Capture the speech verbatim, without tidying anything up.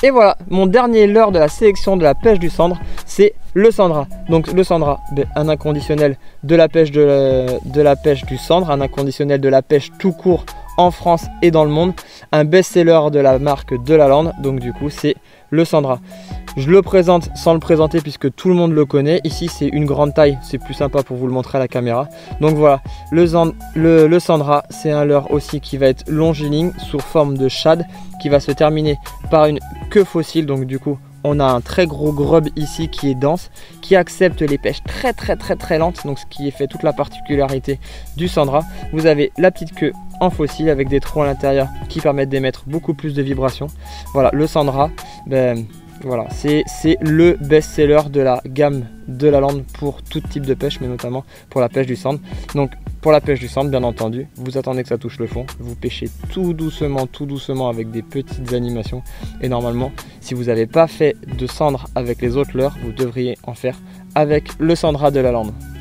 Et voilà, mon dernier leurre de la sélection de la pêche du Sandre, c'est le Sandra. Donc le Sandra, un inconditionnel de la pêche, de la, de la pêche du Sandre, un inconditionnel de la pêche tout court en France et dans le monde, un best-seller de la marque Delalande, donc du coup c'est le Sandra. Je le présente sans le présenter puisque tout le monde le connaît. Ici c'est une grande taille, c'est plus sympa pour vous le montrer à la caméra. Donc voilà, le, le, le Sandra, c'est un leurre aussi qui va être longiligne sous forme de shad, qui va se terminer par une queue fossile. Donc du coup on a un très gros grub ici qui est dense, qui accepte les pêches très très très très lentes, donc ce qui fait toute la particularité du Sandra. Vous avez la petite queue en fossile avec des trous à l'intérieur qui permettent d'émettre beaucoup plus de vibrations. Voilà, le Sandra, ben, voilà, c'est le best-seller de la gamme Delalande pour tout type de pêche, mais notamment pour la pêche du Sandre. Donc pour la pêche du Sandre, bien entendu, vous attendez que ça touche le fond, vous pêchez tout doucement, tout doucement avec des petites animations. Et normalement, si vous n'avez pas fait de Sandre avec les autres leurres, vous devriez en faire avec le Sandra Delalande.